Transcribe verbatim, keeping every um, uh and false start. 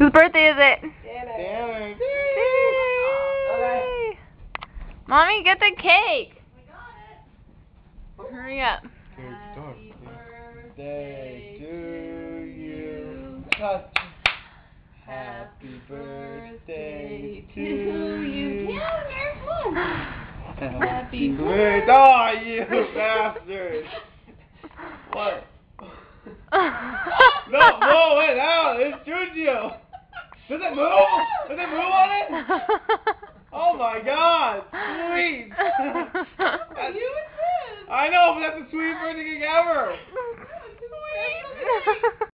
Whose birthday is it? Tanner. Okay. Mommy, get the cake. We got it. Hurry up. Happy birthday to you. Touch. Happy birthday to you. Happy birthday. Oh, you bastard. What? No, move it out. It's Juju. Does it move? Does it move on it? Oh my God. Sweet. That's, You and Chris. I know, but that's the sweetest birthday cake ever. Sweet.